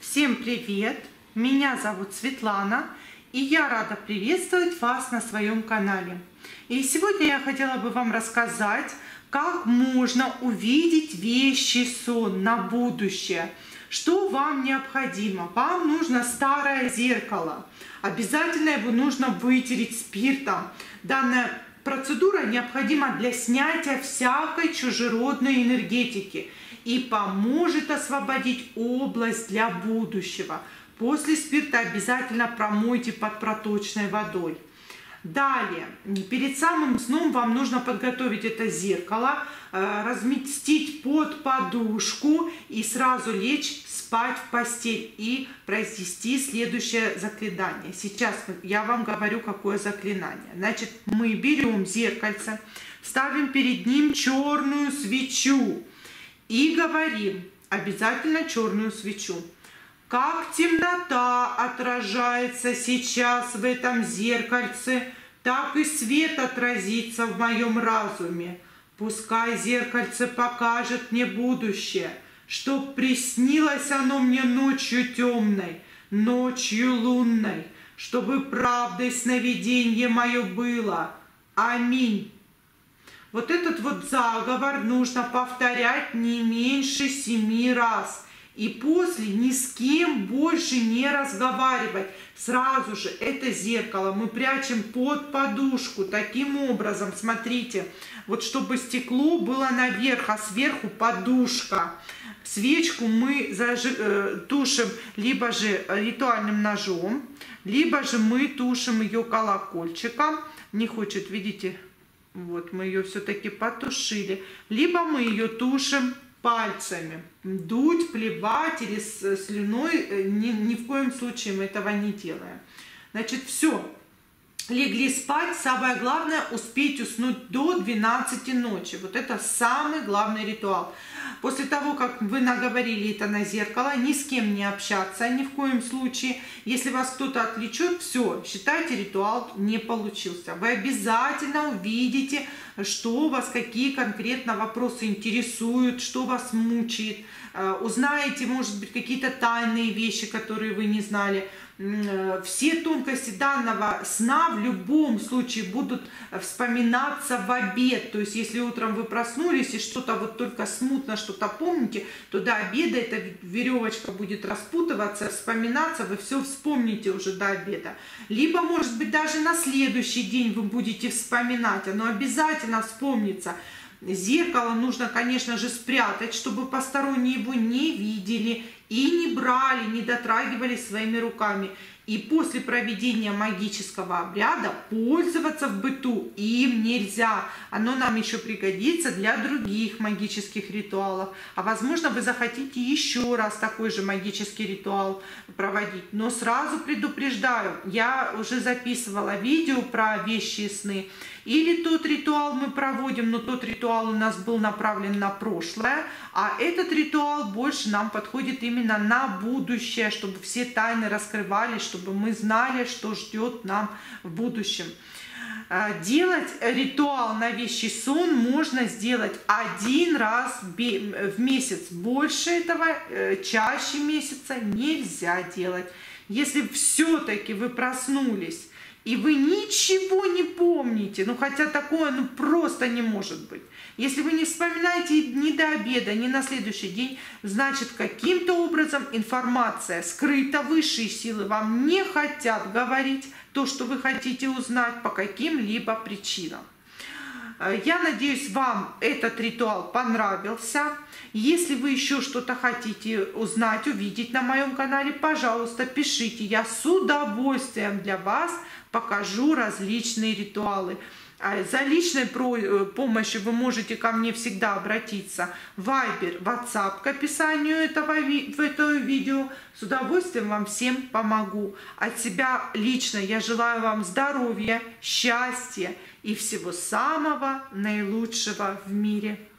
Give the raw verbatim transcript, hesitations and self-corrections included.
Всем привет! Меня зовут Светлана, и я рада приветствовать вас на своем канале. И сегодня я хотела бы вам рассказать, как можно увидеть вещий сон на будущее. Что вам необходимо? Вам нужно старое зеркало. Обязательно его нужно вытереть спиртом. Данная процедура необходима для снятия всякой чужеродной энергетики и поможет освободить область для будущего. После спирта обязательно промойте под проточной водой. Далее, перед самым сном вам нужно подготовить это зеркало, разместить под подушку и сразу лечь спать в постель и произнести следующее заклинание. Сейчас я вам говорю, какое заклинание. Значит, мы берем зеркальце, ставим перед ним черную свечу и говорим, обязательно черную свечу. Как темнота отражается сейчас в этом зеркальце, так и свет отразится в моем разуме. Пускай зеркальце покажет мне будущее, чтоб приснилось оно мне ночью темной, ночью лунной, чтобы правдой сновиденье мое было. Аминь. Вот этот вот заговор нужно повторять не меньше семи раз. И после ни с кем больше не разговаривать. Сразу же это зеркало мы прячем под подушку. Таким образом, смотрите, вот чтобы стекло было наверх, а сверху подушка. Свечку мы зажи, тушим либо же ритуальным ножом, либо же мы тушим ее колокольчиком. Не хочет, видите, вот мы ее все-таки потушили. Либо мы ее тушим пальцами. Дуть, плевать или с слюной, ни, ни в коем случае мы этого не делаем. Значит, все. Легли спать. Самое главное успеть уснуть до двенадцати ночи. Вот это самый главный ритуал. После того, как вы наговорили это на зеркало, ни с кем не общаться, ни в коем случае. Если вас кто-то отвлечет, все, считайте, ритуал не получился. Вы обязательно увидите, что вас, какие конкретно вопросы интересуют, что вас мучает. Узнаете, может быть, какие-то тайные вещи, которые вы не знали. Все тонкости данного сна в любом случае будут вспоминаться в обед. То есть, если утром вы проснулись и что-то вот только смутно что-то помните, то до обеда эта веревочка будет распутываться, вспоминаться, вы все вспомните уже до обеда. Либо, может быть, даже на следующий день вы будете вспоминать, оно обязательно вспомнится. Зеркало нужно, конечно же, спрятать, чтобы посторонние его не видели и не брали, не дотрагивались своими руками. И после проведения магического обряда пользоваться в быту им нельзя. Оно нам еще пригодится для других магических ритуалов. А возможно, вы захотите еще раз такой же магический ритуал проводить. Но сразу предупреждаю, я уже записывала видео про вещие сны. Или тот ритуал мы проводим, но тот ритуал у нас был направлен на прошлое, а этот ритуал больше нам подходит именно на будущее, чтобы все тайны раскрывались, чтобы мы знали, что ждет нам в будущем. Делать ритуал на вещий сон можно сделать один раз в месяц. Больше этого, чаще месяца нельзя делать. Если все-таки вы проснулись и вы ничего не помните, ну хотя такое ну просто не может быть. Если вы не вспоминаете ни до обеда, ни на следующий день, значит каким-то образом информация скрыта, высшие силы вам не хотят говорить то, что вы хотите узнать по каким-либо причинам. Я надеюсь, вам этот ритуал понравился. Если вы еще что-то хотите узнать, увидеть на моем канале, пожалуйста, пишите. Я с удовольствием для вас покажу различные ритуалы. За личной помощью вы можете ко мне всегда обратиться. Вайбер, ватсап к описанию этого, этого видео. С удовольствием вам всем помогу. От себя лично я желаю вам здоровья, счастья и всего самого наилучшего в мире.